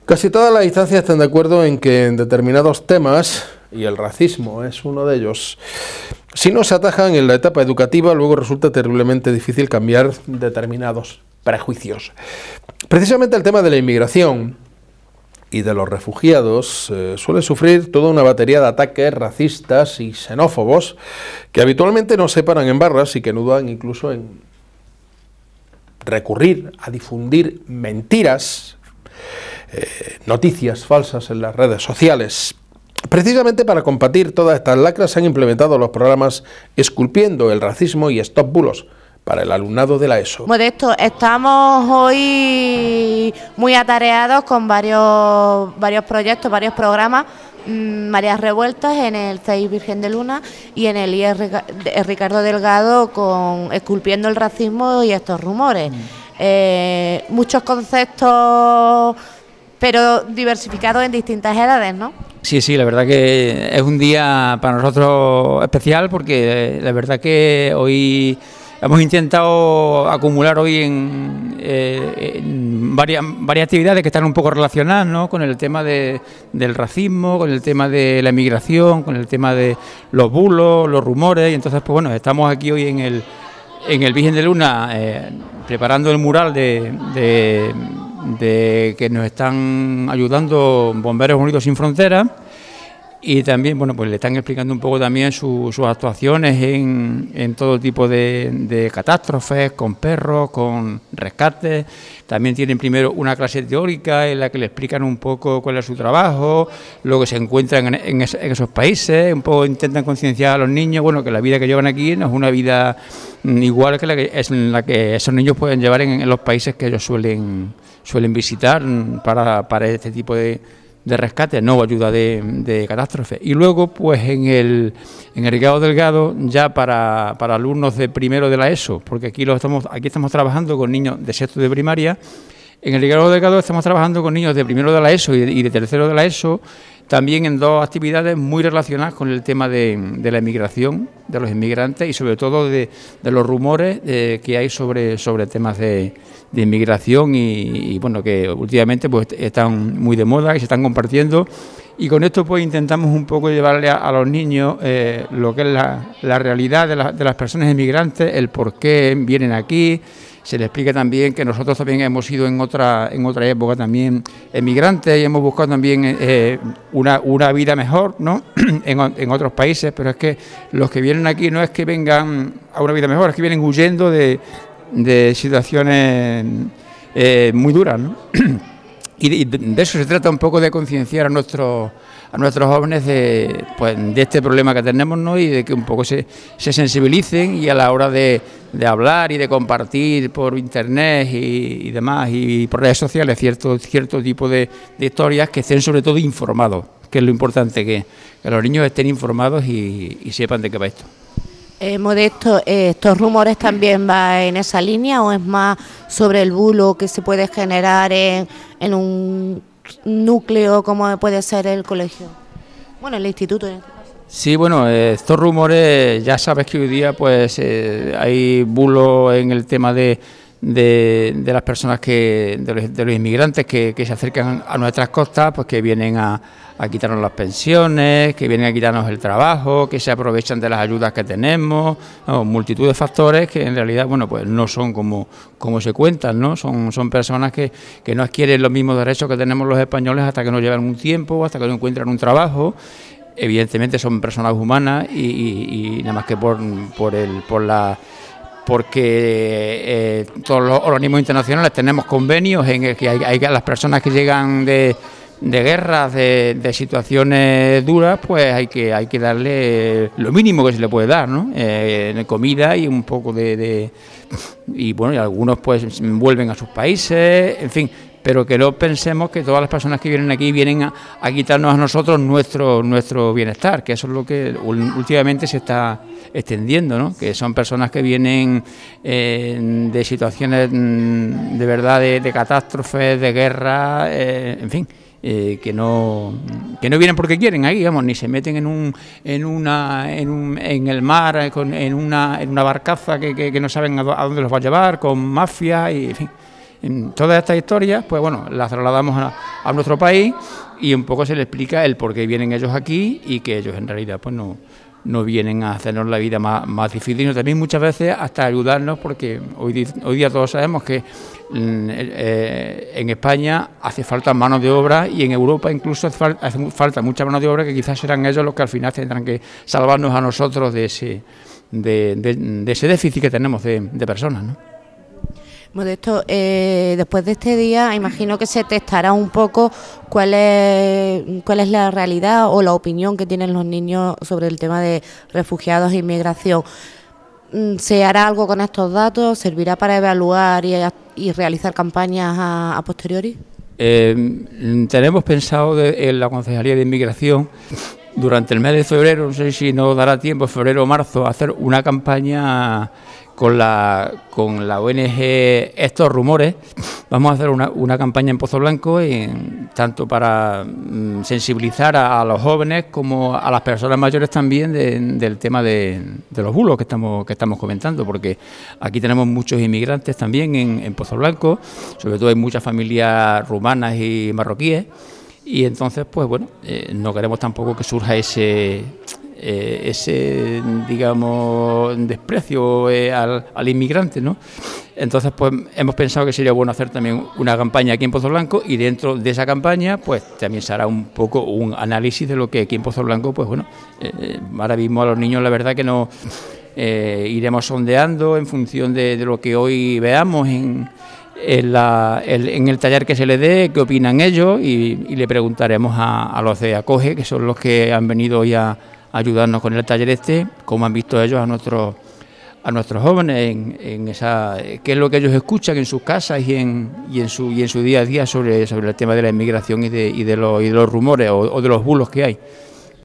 Casi todas las instancias están de acuerdo en que en determinados temas, y el racismo es uno de ellos, si no se atajan en la etapa educativa, luego resulta terriblemente difícil cambiar determinados prejuicios. Precisamente el tema de la inmigración y de los refugiados suele sufrir toda una batería de ataques racistas y xenófobos que habitualmente no se paran en barras y que nudan incluso en recurrir a difundir mentiras, noticias falsas en las redes sociales. Precisamente para combatir todas estas lacras se han implementado los programas Esculpiendo el Racismo y Stop Bulos para el alumnado de la ESO. Modesto, estamos hoy muy atareados con varios proyectos, varios programas, Marías Revueltas en el CEI Virgen de Luna y en el IE Ricardo Delgado con Esculpiendo el Racismo y estos rumores. Muchos conceptos, pero diversificados en distintas edades, ¿no? Sí, sí, la verdad que es un día para nosotros especial porque la verdad que hoy hemos intentado acumular hoy en varias actividades que están un poco relacionadas, ¿no?, con el tema del racismo, con el tema de la inmigración, con el tema de los bulos, los rumores, y entonces pues bueno, estamos aquí hoy en el Virgen de Luna preparando el mural de que nos están ayudando Bomberos Unidos Sin Fronteras, y también bueno, pues le están explicando un poco también sus actuaciones en todo tipo de catástrofes, con perros, con rescates. También tienen primero una clase teórica en la que le explican un poco cuál es su trabajo, lo que se encuentran en esos países, un poco intentan concienciar a los niños, bueno, que la vida que llevan aquí no es una vida igual que la que esos niños pueden llevar en los países que ellos suelen visitar para este tipo de rescate, no ayuda de catástrofe. Y luego, pues en el Ricardo Delgado, ya para alumnos de primero de la ESO, porque aquí estamos trabajando con niños de sexto de primaria. En el Ricardo Delgado estamos trabajando con niños de primero de la ESO y de tercero de la ESO, también en dos actividades muy relacionadas con el tema de la inmigración, de los inmigrantes y sobre todo de los rumores que hay sobre temas de inmigración y bueno, que últimamente pues están muy de moda y se están compartiendo, y con esto pues intentamos un poco llevarle a los niños lo que es la realidad de las personas inmigrantes, el por qué vienen aquí. Se les explica también que nosotros también hemos sido en otra época también emigrantes y hemos buscado también una vida mejor, ¿no?, en otros países, pero es que los que vienen aquí no es que vengan a una vida mejor, es que vienen huyendo de situaciones muy duras, ¿no? Y de eso se trata un poco, de concienciar a nuestros jóvenes de este problema que tenemos, ¿no?, y de que un poco se sensibilicen, y a la hora de hablar y de compartir por internet y demás y por redes sociales cierto tipo de historias, que estén sobre todo informados, que es lo importante, que los niños estén informados y sepan de qué va esto. Modesto, ¿estos rumores también va en esa línea o es más sobre el bulo que se puede generar en un núcleo como puede ser el colegio? Bueno, el instituto en este caso. Sí, bueno, estos rumores, ya sabes que hoy día pues hay bulos en el tema de las personas de los inmigrantes que se acercan a nuestras costas, pues que vienen a quitarnos las pensiones, que vienen a quitarnos el trabajo, que se aprovechan de las ayudas que tenemos, ¿no? Multitud de factores que en realidad, bueno, pues no son como se cuentan, ¿no? Son personas que no adquieren los mismos derechos que tenemos los españoles hasta que no llevan un tiempo, hasta que no encuentran un trabajo. Evidentemente son personas humanas y nada más que porque todos los organismos internacionales tenemos convenios en el que hay las personas que llegan de guerras, de situaciones duras, pues hay que darle lo mínimo que se le puede dar, ¿no? Comida y un poco y bueno, y algunos pues vuelven a sus países, en fin, pero que no pensemos que todas las personas que vienen aquí vienen a quitarnos a nosotros nuestro bienestar, que eso es lo que últimamente se está extendiendo, ¿no? Que son personas que vienen de situaciones de verdad de catástrofes, de guerra, en fin, que no vienen porque quieren ahí, vamos, ni se meten en el mar en una barcaza que no saben a dónde los va a llevar, con mafia y en fin. Todas estas historias, pues bueno, las trasladamos a nuestro país y un poco se les explica el por qué vienen ellos aquí y que ellos en realidad pues no vienen a hacernos la vida más difícil, sino también muchas veces hasta ayudarnos, porque hoy día todos sabemos que en España hace falta mano de obra y en Europa incluso hace falta mucha mano de obra, que quizás serán ellos los que al final tendrán que salvarnos a nosotros de ese déficit que tenemos de personas, ¿no? Modesto, después de este día imagino que se testará un poco cuál es la realidad o la opinión que tienen los niños sobre el tema de refugiados e inmigración. ¿Se hará algo con estos datos? ¿Servirá para evaluar y realizar campañas a posteriori? Tenemos pensado en la Concejalía de Inmigración durante el mes de febrero, no sé si nos dará tiempo, febrero o marzo, hacer una campaña con la ONG Estos Rumores. Vamos a hacer una campaña en Pozo Blanco, tanto para sensibilizar a los jóvenes como a las personas mayores también del tema de los bulos que estamos comentando, porque aquí tenemos muchos inmigrantes también en Pozo Blanco, sobre todo hay muchas familias rumanas y marroquíes, y entonces pues bueno, no queremos tampoco que surja ese digamos desprecio al inmigrante, ¿no? Entonces pues hemos pensado que sería bueno hacer también una campaña aquí en Pozo Blanco, y dentro de esa campaña pues también se hará un poco un análisis de lo que aquí en Pozo Blanco pues bueno, ahora mismo a los niños la verdad que no iremos sondeando en función de lo que hoy veamos en el taller que se les dé, qué opinan ellos, y le preguntaremos a los de Acoge, que son los que han venido hoy a ayudarnos con el taller cómo han visto ellos a nuestros jóvenes en esa, qué es lo que ellos escuchan en sus casas y en su día a día sobre el tema de la inmigración y de los rumores o de los bulos que hay.